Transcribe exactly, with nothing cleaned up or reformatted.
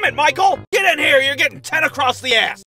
it, Michael! Get in here, you're getting ten across the ass!